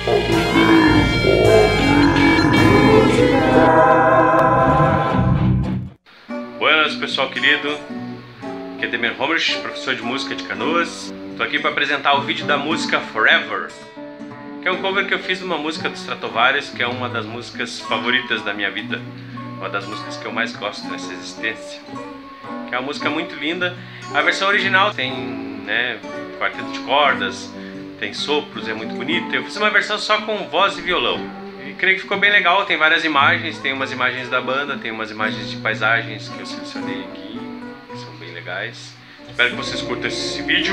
Buenas, pessoal querido, aqui é Demir Homers, professor de música de Canoas. Estou aqui para apresentar o vídeo da música Forever, que é um cover que eu fiz de uma música do Stratovarius, que é uma das músicas favoritas da minha vida, uma das músicas que eu mais gosto nessa existência, que é uma música muito linda. A versão original tem, quarteto de cordas, tem sopros, é muito bonito. Eu fiz uma versão só com voz e violão. E creio que ficou bem legal, tem várias imagens, tem umas imagens da banda, tem umas imagens de paisagens que eu selecionei aqui, que são bem legais. Espero que vocês curtam esse vídeo.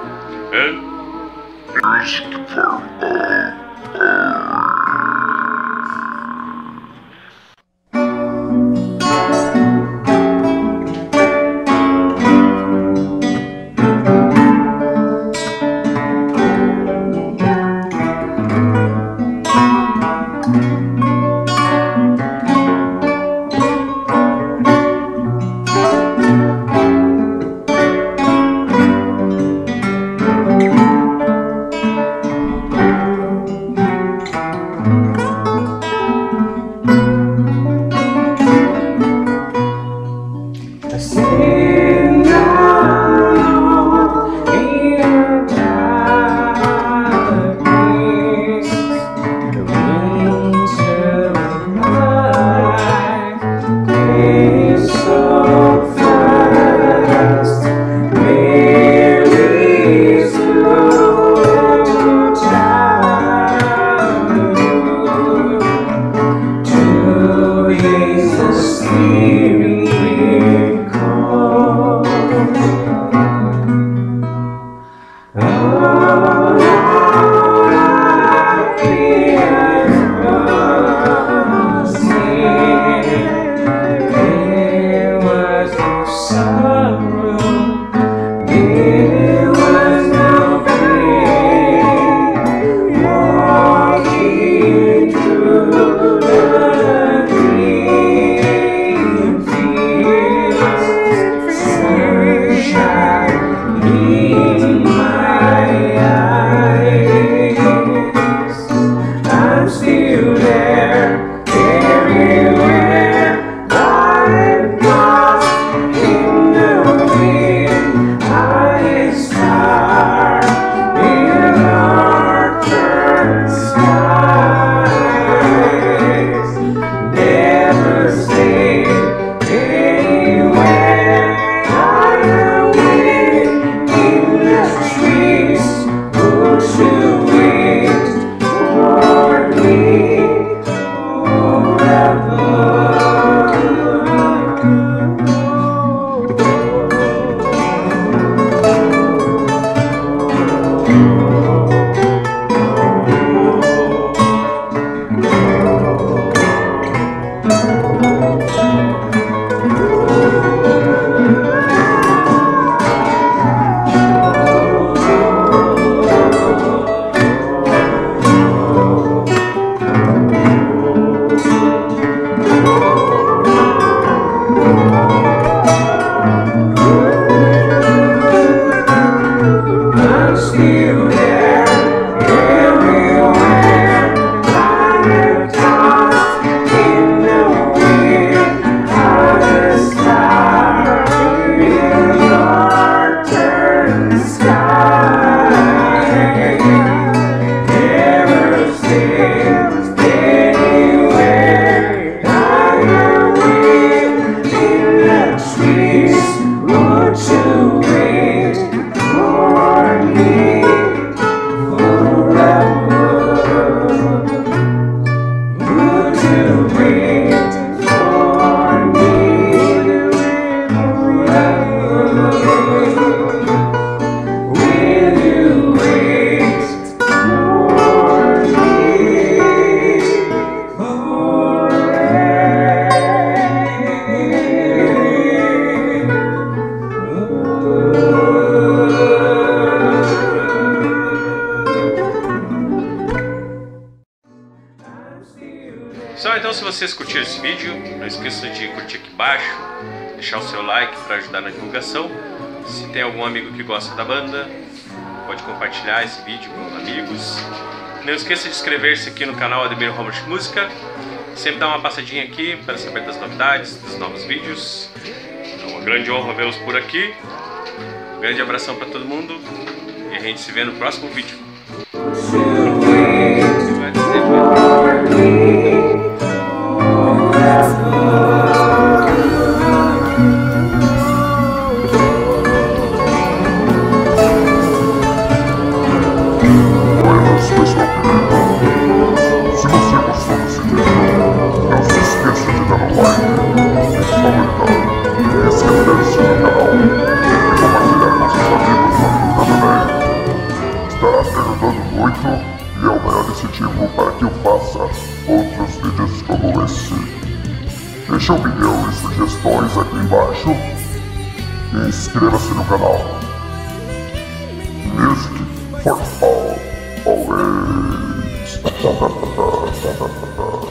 Pessoal, então se vocês curtiram esse vídeo, não esqueça de curtir aqui embaixo, deixar o seu like para ajudar na divulgação. Se tem algum amigo que gosta da banda, pode compartilhar esse vídeo com amigos. Não esqueça de inscrever-se aqui no canal Ademir Romusch Música. Sempre dá uma passadinha aqui para saber das novidades, dos novos vídeos. É uma grande honra vê-los por aqui. Um grande abração para todo mundo e a gente se vê no próximo vídeo. E é o maior incentivo para que eu faça outros vídeos como esse. Deixe opinião e sugestões aqui embaixo e inscreva-se no canal. Music for all, always.